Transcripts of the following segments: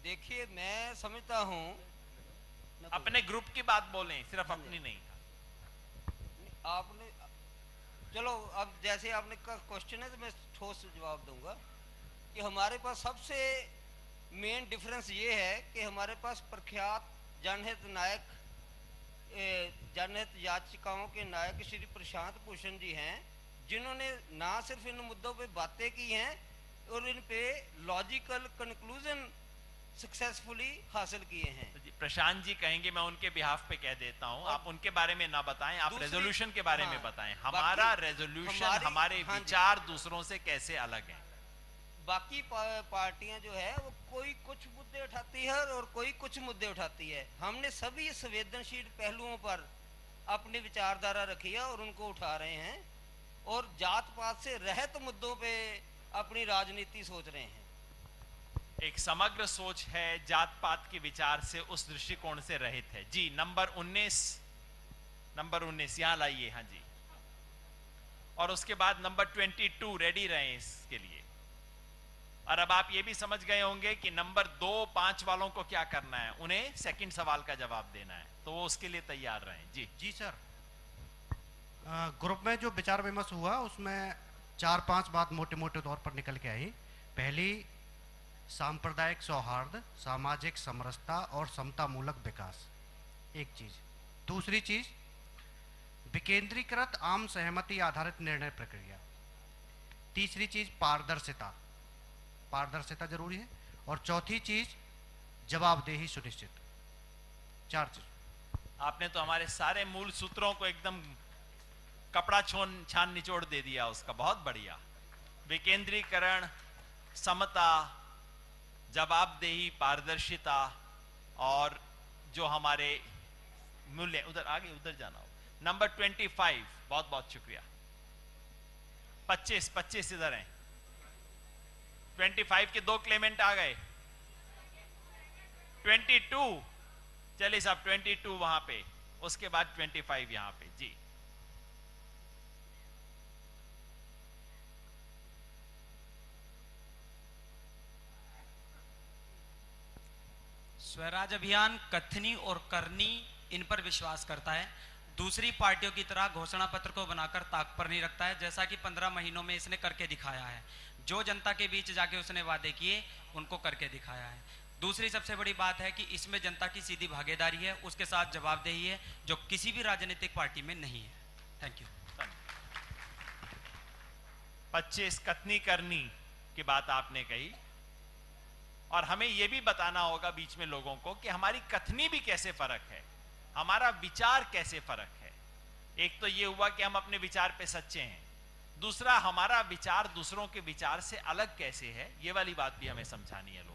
देखिए, मैं समझता हूँ, अपने ग्रुप की बात बोलें, सिर्फ अपनी नहीं। आपने, चलो अब जैसे आपने का क्वेश्चन है तो मैं ठोस जवाब दूंगा कि हमारे पास सबसे मेन डिफरेंस ये है कि हमारे पास प्रख्यात जनहित नायक, जनहित याचिकाओं के नायक श्री प्रशांत भूषण जी हैं, जिन्होंने ना सिर्फ इन मुद्दों पे बातें की हैं और इन पे लॉजिकल कंक्लूजन सक्सेसफुली हासिल किए हैं। तो प्रशांत जी कहेंगे, मैं उनके बिहाफ पे कह देता हूं, आप उनके बारे में ना बताएं, आप रेजोल्यूशन के बारे में बताएं। हमारा रेजोल्यूशन, हमारे विचार दूसरों से कैसे अलग हैं। बाकी पार्टियां जो है वो कोई कुछ मुद्दे उठाती है और कोई कुछ मुद्दे उठाती है। हमने सभी संवेदनशील पहलुओं पर अपनी विचारधारा रखी है और उनको उठा रहे हैं, और जात पात से रहित मुद्दों पे अपनी राजनीति सोच रहे हैं। एक समग्र सोच है, जात पात के विचार से, उस दृष्टिकोण से रहित है। जी नंबर 19 यहां लाइए। हाँ जी। और उसके बाद नंबर 22 रेडी रहें इसके लिए। और अब आप ये भी समझ गए होंगे कि नंबर 2, 5 वालों को क्या करना है, उन्हें सेकंड सवाल का जवाब देना है, तो वो उसके लिए तैयार रहें। जी जी सर, ग्रुप में जो विचार विमर्श हुआ उसमें 4-5 बात मोटे मोटे तौर पर निकल के आई। पहली, सांप्रदायिक सौहार्द, सामाजिक समरसता और समतामूलक विकास, एक चीज। दूसरी चीज, विकेंद्रीकृत आम सहमति आधारित निर्णय प्रक्रिया। तीसरी चीज, पारदर्शिता, पारदर्शिता जरूरी है। और चौथी चीज, जवाबदेही सुनिश्चित। 4 चीज। आपने तो हमारे सारे मूल सूत्रों को एकदम कपड़ा छान निचोड़ दे दिया उसका। बहुत बढ़िया। विकेंद्रीकरण, समता, जवाबदेही, पारदर्शिता और जो हमारे मूल्य, उधर आगे, उधर जाना हो। नंबर 25, बहुत बहुत शुक्रिया। 25 इधर हैं। 25 के 2 क्लेमेंट आ गए। 22, चलिए साहब 22 वहां पे, उसके बाद 25 यहां पे। जी स्वराज अभियान कथनी और करनी इन पर विश्वास करता है, दूसरी पार्टियों की तरह घोषणा पत्र को बनाकर ताक पर नहीं रखता है, जैसा कि 15 महीनों में इसने करके दिखाया है। जो जनता के बीच जाके उसने वादे किए उनको करके दिखाया है। दूसरी सबसे बड़ी बात है कि इसमें जनता की सीधी भागीदारी है, उसके साथ जवाबदेही है, जो किसी भी राजनीतिक पार्टी में नहीं है। Thank you. 25 कथनी करनी की बात आपने कही, और हमें यह भी बताना होगा बीच में लोगों को कि हमारी कथनी भी कैसे फर्क है, हमारा विचार कैसे फर्क है। एक तो यह हुआ कि हम अपने विचार पे सच्चे हैं, दूसरा हमारा विचार दूसरों के विचार से अलग कैसे है, यह वाली बात भी हमें समझानी है लोगों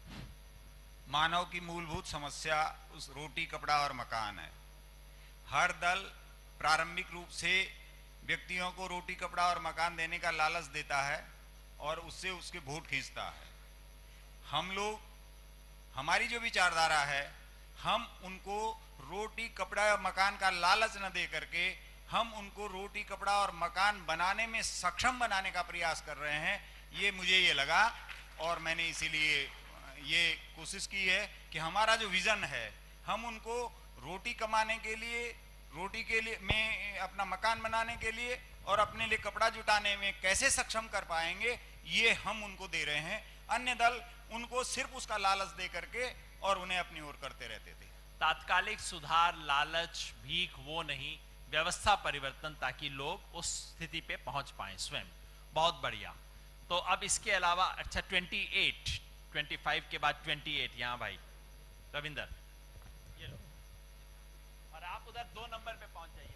को। मानव की मूलभूत समस्या उस रोटी, कपड़ा और मकान है। हर दल प्रारंभिक रूप से व्यक्तियों को रोटी, कपड़ा और मकान देने का लालच देता है और उससे उसके वोट खींचता है। हम लोग, हमारी जो विचारधारा है, हम उनको रोटी, कपड़ा और मकान का लालच न दे करके हम उनको रोटी, कपड़ा और मकान बनाने में सक्षम बनाने का प्रयास कर रहे हैं। ये मुझे ये लगा और मैंने इसीलिए ये कोशिश की है कि हमारा जो विजन है, हम उनको रोटी कमाने के लिए, रोटी के लिए में अपना मकान बनाने के लिए और अपने लिए कपड़ा जुटाने में कैसे सक्षम कर पाएंगे, ये हम उनको दे रहे हैं। अन्य दल उनको सिर्फ उसका लालच दे करके और उन्हें अपनी ओर करते रहते थे। तात्कालिक सुधार, लालच, भीख वो नहीं, व्यवस्था परिवर्तन, ताकि लोग उस स्थिति पे पहुंच पाएं स्वयं। बहुत बढ़िया। तो अब इसके अलावा, अच्छा 28, 25 के बाद 28, यहां भाई रविंदर, ये लो, और आप उधर 2 नंबर पे पहुंच जाइए।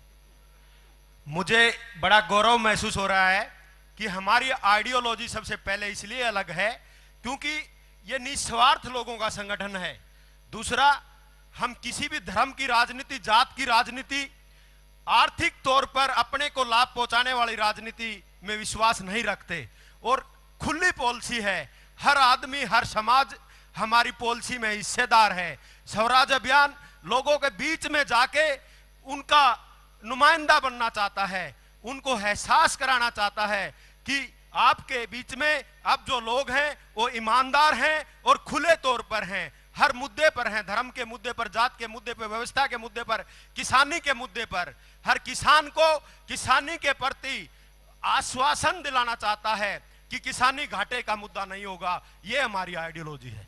मुझे बड़ा गौरव महसूस हो रहा है कि हमारी आइडियोलॉजी सबसे पहले इसलिए अलग है क्योंकि ये निस्वार्थ लोगों का संगठन है। दूसरा, हम किसी भी धर्म की राजनीति, जात की राजनीति, आर्थिक तौर पर अपने को लाभ पहुंचाने वाली राजनीति में विश्वास नहीं रखते और खुली पॉलिसी है। हर आदमी, हर समाज हमारी पॉलिसी में हिस्सेदार है। स्वराज अभियान लोगों के बीच में जाके उनका नुमाइंदा बनना चाहता है, उनको एहसास कराना चाहता है कि आपके बीच में अब जो लोग हैं वो ईमानदार हैं और खुले तौर पर हैं, हर मुद्दे पर हैं, धर्म के मुद्दे पर, जात के मुद्दे पर, व्यवस्था के मुद्दे पर, किसानी के मुद्दे पर। हर किसान को किसानी के प्रति आश्वासन दिलाना चाहता है कि किसानी घाटे का मुद्दा नहीं होगा। ये हमारी आइडियोलॉजी है।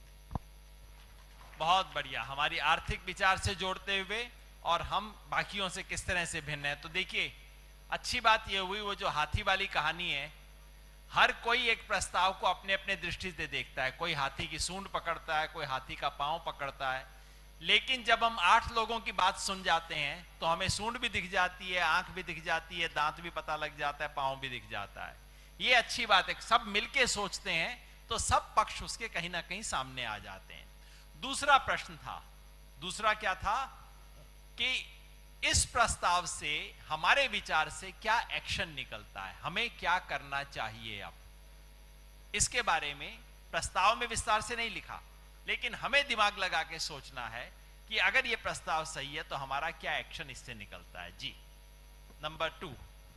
बहुत बढ़िया, हमारी आर्थिक विचार से जोड़ते हुए और हम बाकियों से किस तरह से भिन्न है। तो देखिए, अच्छी बात यह हुई, वो जो हाथी वाली कहानी है, हर कोई एक प्रस्ताव को अपने अपने दृष्टि से देखता है। कोई हाथी की सूंड पकड़ता है, कोई हाथी का पांव पकड़ता है, लेकिन जब हम 8 लोगों की बात सुन जाते हैं तो हमें सूंड भी दिख जाती है, आंख भी दिख जाती है, दांत भी पता लग जाता है, पांव भी दिख जाता है। ये अच्छी बात है, सब मिलके सोचते हैं तो सब पक्ष उसके कहीं ना कहीं सामने आ जाते हैं। दूसरा प्रश्न था, दूसरा क्या था कि इस प्रस्ताव से हमारे विचार से क्या एक्शन निकलता है, हमें क्या करना चाहिए। अब इसके बारे में प्रस्ताव में विस्तार से नहीं लिखा, लेकिन हमें दिमाग लगा के सोचना है कि अगर यह प्रस्ताव सही है तो हमारा क्या एक्शन इससे निकलता है। जी, नंबर 2।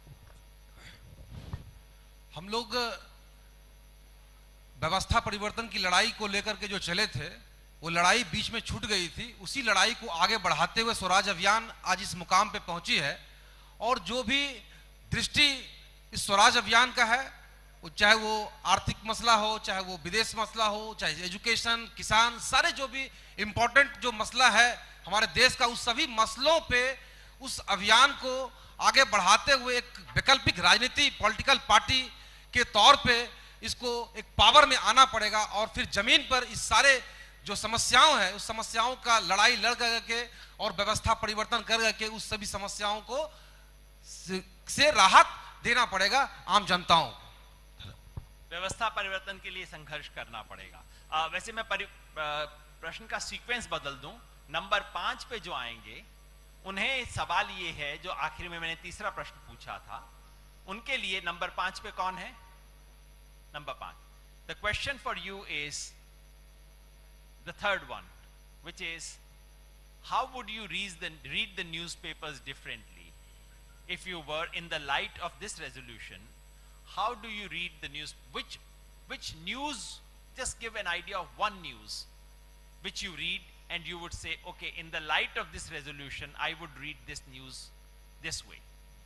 हम लोग व्यवस्था परिवर्तन की लड़ाई को लेकर के जो चले थे, वो लड़ाई बीच में छूट गई थी। उसी लड़ाई को आगे बढ़ाते हुए स्वराज अभियान आज इस मुकाम पे पहुंची है। और जो भी दृष्टि इस स्वराज अभियान का है, चाहे वो आर्थिक मसला हो, चाहे वो विदेश मसला हो, चाहे एजुकेशन, किसान, सारे जो भी इंपॉर्टेंट जो मसला है हमारे देश का, उस सभी मसलों पे उस अभियान को आगे बढ़ाते हुए एक वैकल्पिक राजनीति, पॉलिटिकल पार्टी के तौर पे इसको एक पावर में आना पड़ेगा। और फिर जमीन पर इस सारे जो समस्याओं है, उस समस्याओं का लड़ाई लड़ करके और व्यवस्था परिवर्तन कर करके उस सभी समस्याओं को से राहत देना पड़ेगा आम जनताओं को। व्यवस्था परिवर्तन के लिए संघर्ष करना पड़ेगा। वैसे मैं प्रश्न का सीक्वेंस बदल दूं, नंबर 5 पे जो आएंगे उन्हें सवाल ये है, जो आखिर में मैंने तीसरा प्रश्न पूछा था, उनके लिए नंबर 5 पे कौन है? Number 5। The question for you is the third one, which is, how would you read the newspapers differently if you were in the light of this resolution? How do you read the news? Which news, just give an idea of one news which you read and you would say, okay, in the light of this resolution I would read this news this way.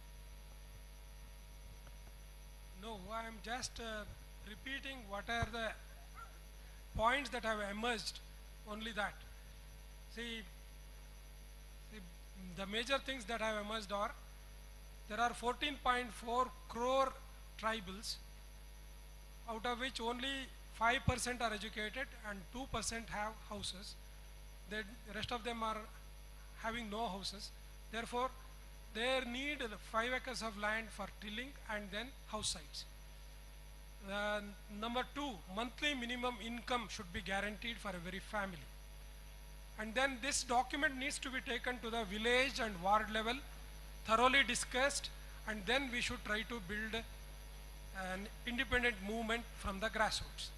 No, I am just repeating what are the points that have emerged, only that. See, the major things that have emerged are, there are 14.4 crore tribals, out of which only 5% are educated and 2% have houses. The rest of them are having no houses. Therefore, they need 5 acres of land for tilling and then house sites. Number 2, monthly minimum income should be guaranteed for every family. And then this document needs to be taken to the village and ward level, thoroughly discussed, and then we should try to build an independent movement from the grassroots.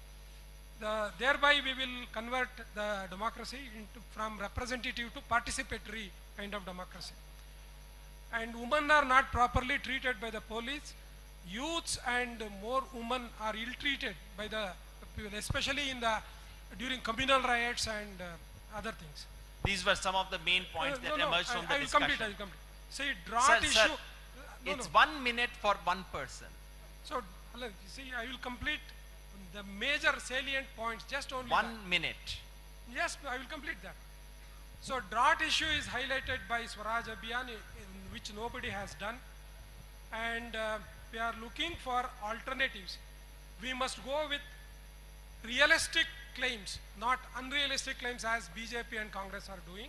Thereby we will convert the democracy from representative to participatory kind of democracy. And women are not properly treated by the police. Youths and more women are ill-treated by the people, especially during communal riots and other things. These were some of the main points that emerged from the discussion. I will complete. See, drought issue. It's 1 minute for one person. So, see, I will complete the major salient points, just only 1 minute. Yes, I will complete that. So, drought issue is highlighted by Swaraj Abhiyan, which nobody has done. And we are looking for alternatives. We must go with realistic claims, not unrealistic claims as BJP and Congress are doing.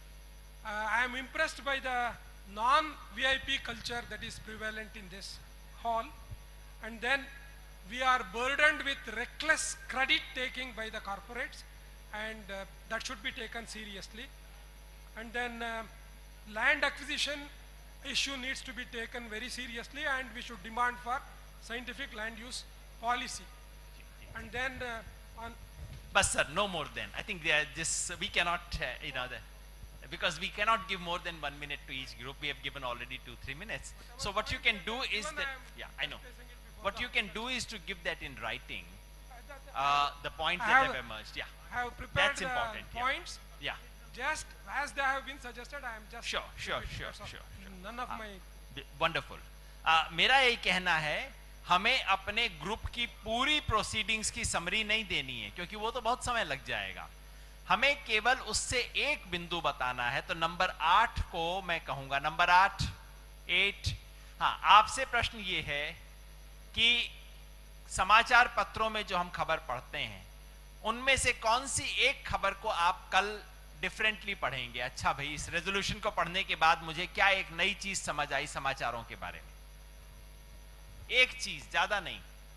I am impressed by the non-VIP culture that is prevalent in this hall. And then we are burdened with reckless credit taking by the corporates, and that should be taken seriously. And then land acquisition issue needs to be taken very seriously, and we should demand for scientific land use policy. And then But sir, no more than. I think we cannot, because we cannot give more than 1 minute to each group. We have given already 2-3 minutes. So what you can do is that, yeah, I know. what you can do is to give that in writing, the points I that have- have emerged. Yeah, I have prepared That's important, yeah. points. yeah, Just as they have been suggested, I am just Sure, sure, repeating, sure, that's all. sure, sure. None of my wonderful. मेरा यही कहना है, हमें अपने group की पूरी proceedings की summary नहीं देनी है, क्योंकि वो तो बहुत समय लग जाएगा। हमें केवल उससे एक बिंदु बताना है। तो नंबर 8 को मैं कहूंगा, नंबर 8 हाँ, आपसे प्रश्न ये है कि समाचार पत्रों में जो हम खबर पढ़ते हैं, उनमें से कौन सी एक खबर को आप कल डिफरेंटली पढ़ेंगे? अच्छा भाई, इस रेजोल्यूशन को पढ़ने के बाद मुझे क्या एक नई चीज समझ आई समाचारों के बारे में? एक चीज, ज्यादा नहीं।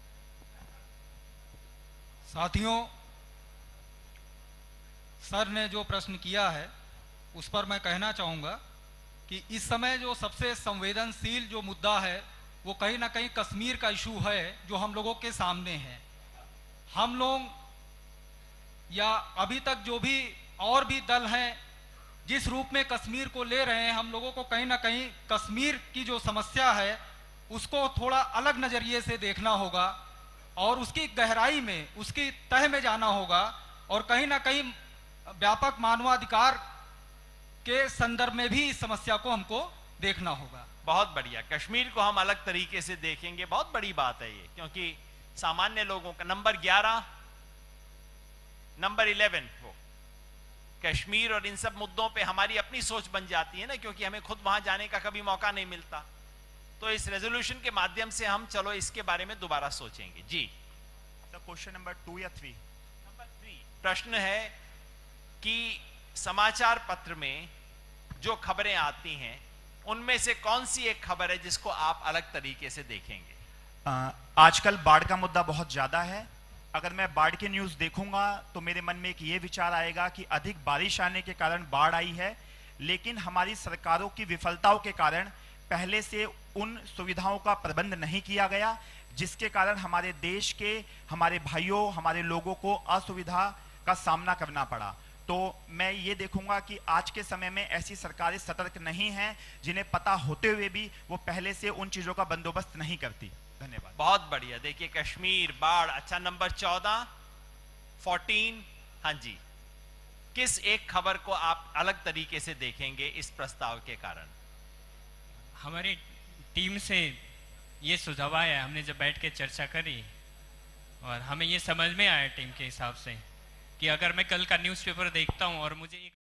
साथियों, सर ने जो प्रश्न किया है उस पर मैं कहना चाहूँगा कि इस समय जो सबसे संवेदनशील जो मुद्दा है वो कहीं ना कहीं कश्मीर का इशू है, जो हम लोगों के सामने है। हम लोग या अभी तक जो भी और भी दल हैं जिस रूप में कश्मीर को ले रहे हैं, हम लोगों को कहीं ना कहीं कश्मीर की जो समस्या है उसको थोड़ा अलग नज़रिए से देखना होगा और उसकी गहराई में, उसकी तह में जाना होगा और कहीं ना कहीं व्यापक मानवाधिकार के संदर्भ में भी इस समस्या को हमको देखना होगा। बहुत बढ़िया, कश्मीर को हम अलग तरीके से देखेंगे, बहुत बड़ी बात है ये, क्योंकि सामान्य लोगों का नंबर 11, नंबर 11 हो कश्मीर और इन सब मुद्दों पे हमारी अपनी सोच बन जाती है ना, क्योंकि हमें खुद वहां जाने का कभी मौका नहीं मिलता। तो इस रेजोल्यूशन के माध्यम से हम चलो इसके बारे में दोबारा सोचेंगे। जी क्वेश्चन नंबर 2 या 3? नंबर 3 प्रश्न है कि समाचार पत्र में जो खबरें आती हैं उनमें से कौन सी एक खबर है जिसको आप अलग तरीके से देखेंगे? आजकल बाढ़ का मुद्दा बहुत ज्यादा है। अगर मैं बाढ़ के न्यूज देखूंगा तो मेरे मन में एक ये विचार आएगा कि अधिक बारिश आने के कारण बाढ़ आई है, लेकिन हमारी सरकारों की विफलताओं के कारण पहले से उन सुविधाओं का प्रबंध नहीं किया गया, जिसके कारण हमारे देश के, हमारे भाइयों, हमारे लोगों को असुविधा का सामना करना पड़ा। तो मैं ये देखूंगा कि आज के समय में ऐसी सरकारें सतर्क नहीं हैं जिन्हें पता होते हुए भी वो पहले से उन चीजों का बंदोबस्त नहीं करती। धन्यवाद। बहुत बढ़िया। देखिए, कश्मीर, बाढ़। अच्छा, नंबर 14, 14, हाँ जी, किस एक खबर को आप अलग तरीके से देखेंगे इस प्रस्ताव के कारण? हमारी टीम से ये सुझाव आया, हमने जब बैठ के चर्चा करी और हमें ये समझ में आया टीम के हिसाब से कि अगर मैं कल का न्यूज़पेपर देखता हूँ और मुझे एक